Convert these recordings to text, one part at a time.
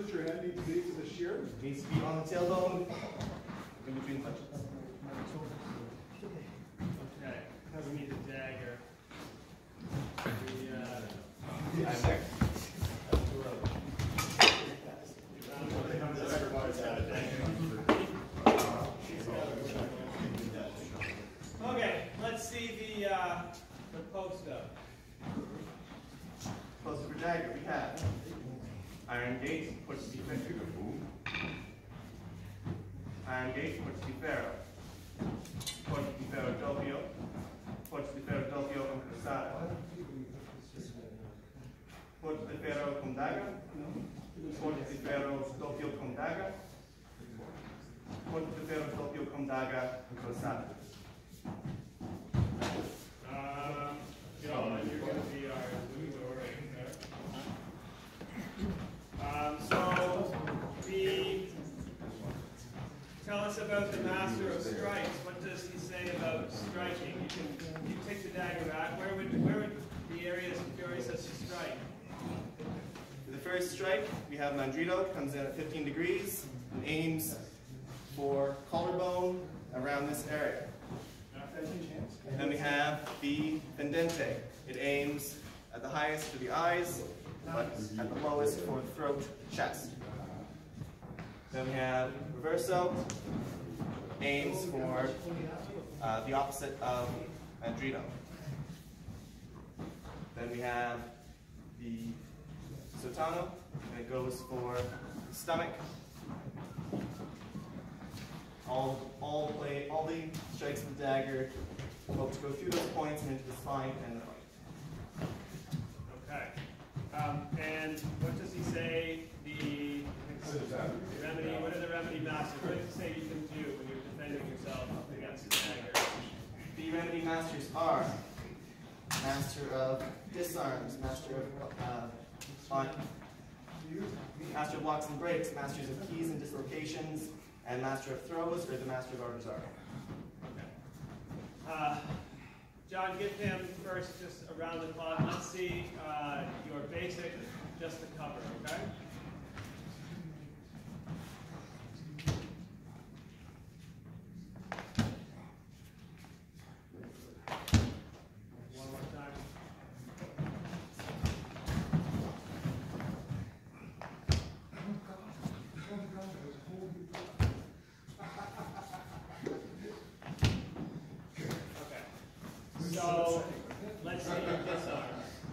put your hand needs to be to the shear? Needs to be on the tailbone, in between punches. Okay, we need a dagger. I'm there. Okay, let's see the post-up. Post for dagger, we have iron gate, push the Fiore. Iron gate, push the Fiore. Push the Fiore doppio. Push the Fiore doppio con crostata. Push the Fiore con dagger. Push the Fiore doppio con dagger. Push the Fiore doppio con dagger con crostata. John, you're going to be our loser right there. So, tell us about the master of strikes. What does he say about striking? You take the dagger back. Where would the areas Fiore says to strike? For the first strike, we have Mandrito, comes in at 15 degrees, and aims for collarbone around this area. And then we have the Pendente. It aims at the highest for the eyes, but at the lowest for the throat, chest. Then we have Reverso, aims for the opposite of Mandrito. Then we have the Sotano, and it goes for the stomach. All the strikes of the dagger hope to go through those points and into the spine and the right. Okay. And what does he say the remedy? What are the remedy masters? What does he say you can do when you're defending yourself against the dagger? The remedy masters are master of disarms, master of blocks and breaks, masters of keys and dislocations, and master of throws, or the master of arms are. Okay. John, give him first just a round of applause. Let's see your basic, just the cover, okay? One more time. So, let's see your disarm.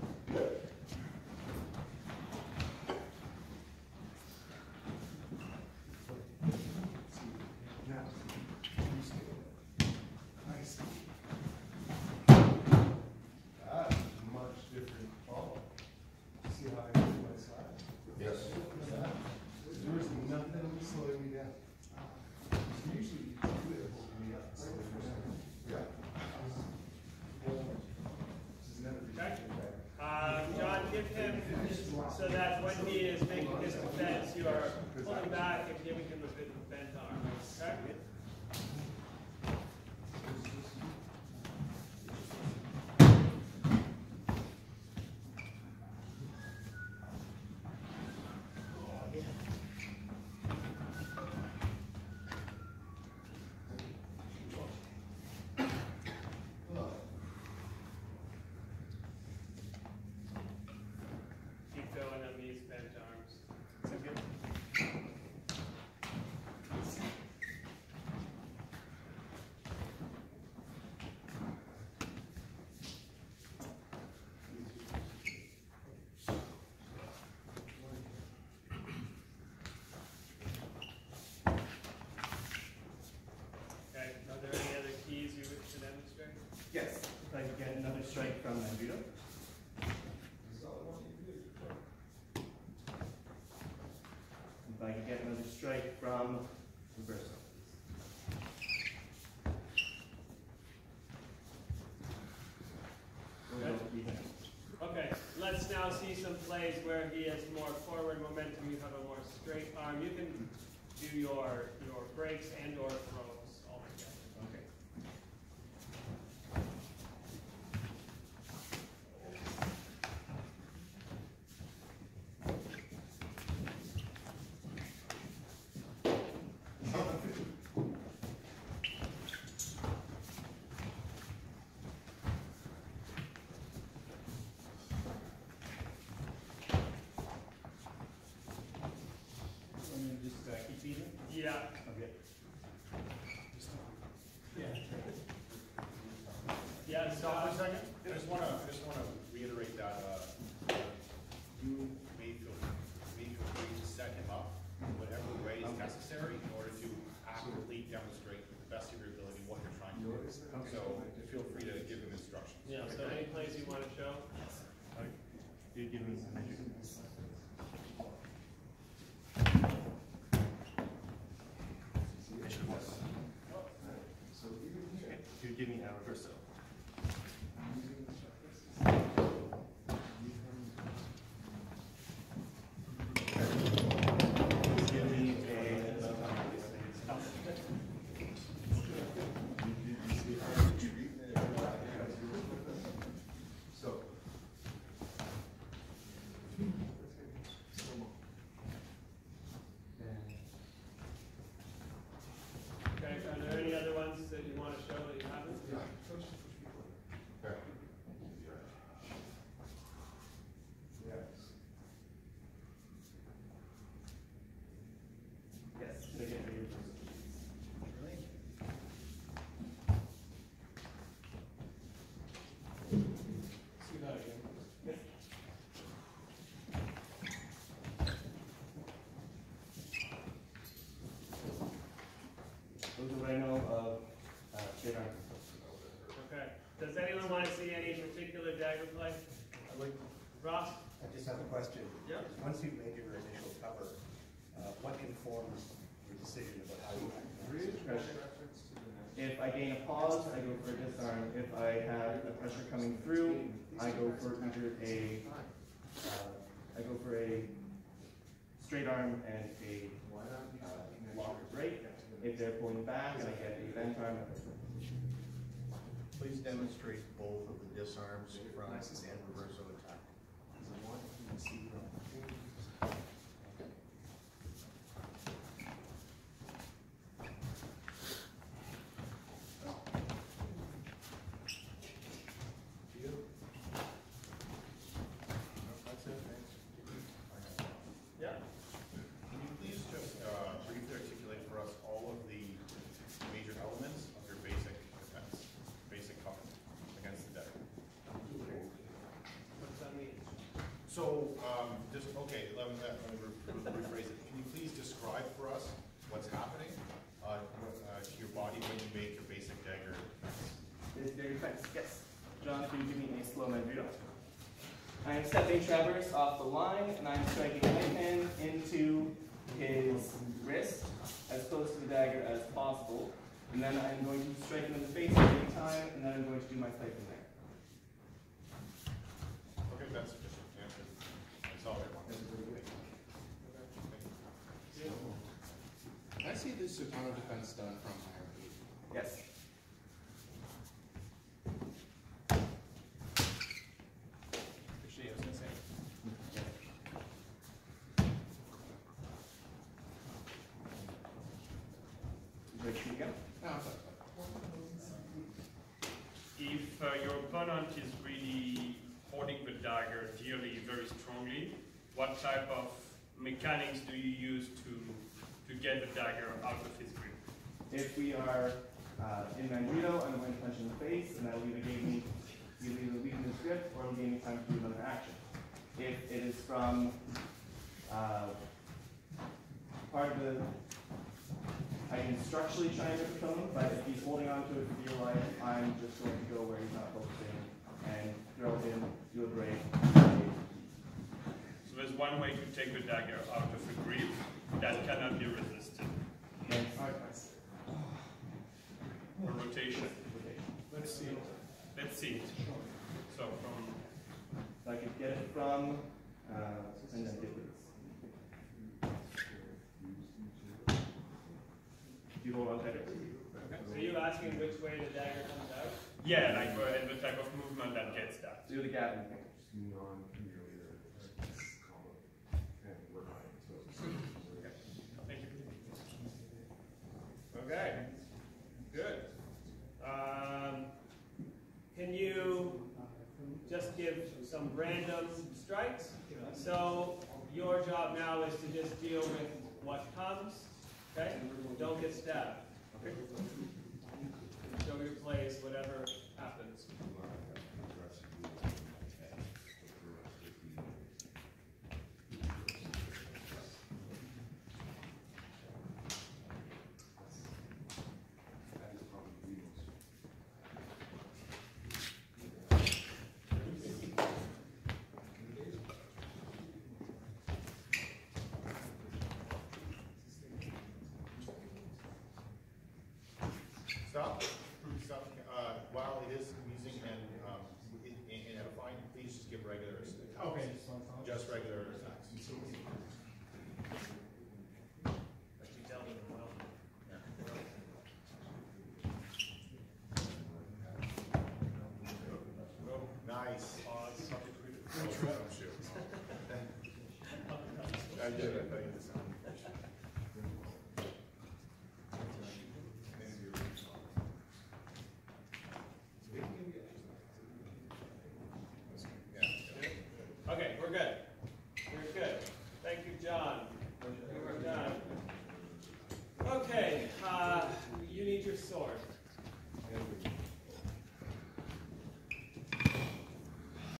That's much different follow. See how I do my side? Yes. There was nothing slowing me down. Usually you do it holding me up, slowing me down. Yeah. Okay. John, give him so that when he is making his defense, you are pulling back and giving him a bit of bent arm. Okay? Keep going on these bent arms. Sound good? Okay, are there any other keys you wish to demonstrate? Yes, if I could get another strike from Mandrito. If I could get another strike from Reverso. Okay, let's now see some plays where he has more forward momentum, you have a more straight arm. You can do your breaks and or throws all together. Okay. Yeah. Okay. Yeah, Stop for a second. I just want to reiterate that you may feel free to set him up in whatever way is necessary in order to accurately demonstrate to the best of your ability what you're trying to do. So feel free to give him instructions. Yeah. So any plays you want to show? You give me some measurements. You give me an hour or so. Give me Okay. Are there any other ones that you want to show that you haven't? Yes. Can I get your first? See that again? Yes. Those are what I know of straight arm. Okay. Does anyone want to see any particular dagger play? Ross? I just have a question. Yeah. Once you've made your initial cover, what informs your decision about how you act next? If I gain a pause, I go for a disarm. If I have a pressure coming through, I go for either I go for a straight arm and a lock or break. If they're pulling back and I get a bent arm, Please demonstrate both of the disarms, front and reversal attack. That's it, thanks. Yeah. Can you please just briefly articulate for us all of the major elements of your basic defense, basic cover against the Dagger? What does that mean? So, okay, let me rephrase it. Can you please describe for us what's happening to your body when you make your basic Dagger defense? is their defense. Yes. John, can you give me a slow mandrito? I am stepping Travers off the line, and I'm striking my hand into his wrist, as close to the dagger as possible. And then I'm going to strike him in the face at any time, and then I'm going to do my play from there. Okay, that's sufficient. That's all I wanted. Can I see this Sutano defense done from hierarchy? Yes. Actually, I was going to say, Would you like to shoot again? No, it's like, If your opponent is really holding the dagger dearly, very strongly, what type of mechanics do you use to get the dagger out of his grip? If we are in mandrito, I'm going to punch in the face, and that will either weaken his grip or it'll give me time to do another action. If it is from part of the, I can structurally try and rip it from him, but if he's holding on to it for dear life, I'm just going to go where he's not focusing and throw it in, do a break. So there's one way to take the dagger out of the grip that cannot be resisted. A rotation. Let's see. Let's see it. So from So I could get it from, and then get this. You hold on tighter. So you're asking which way the dagger comes out? yeah, like the type of movement that gets that. Do the gapping thing. Thank you. Okay. Good. Can you just give some random strikes? So your job now is to just deal with what comes. Okay? Don't get stabbed. Show your plays, whatever happens. Stop. Stop. While it is amusing and edifying, please just give regular attacks. Okay. Just regular attacks. But you dealt with it well. Nice. Pause. I did. I thought you did.